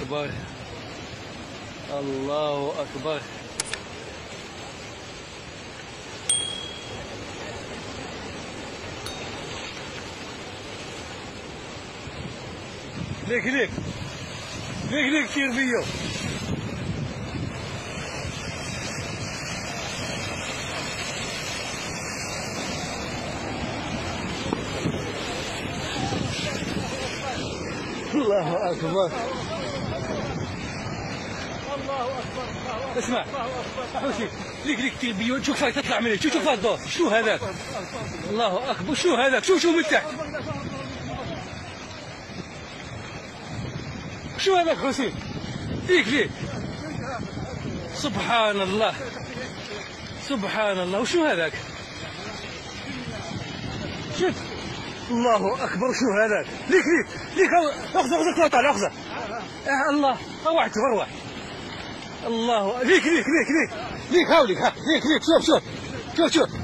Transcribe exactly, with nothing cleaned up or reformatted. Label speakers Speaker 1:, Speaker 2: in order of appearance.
Speaker 1: أكبر، الله أكبر. ليك ليك ليك ليك كثير فيه. الله أكبر، الله أكبر. اسمع حوشي، ليك ليك كثير فيه. شوف كيف تطلع منه، شوف شوف الضوء، شو هذاك؟ الله أكبر، شو هذاك؟ شوف شوف من تحت، شو هذاك حسين؟ ليك ليك، سبحان الله سبحان الله. وشو هذاك؟ شوف، الله اكبر. شو هذاك؟ ليك ليك ليك، اخذ اخذ طالع اخذ. آه الله، روحت روح. الله، ليك ليك ليك ليك ليك هاوليك، ها ليك ليك. شوف شوف شوف شوف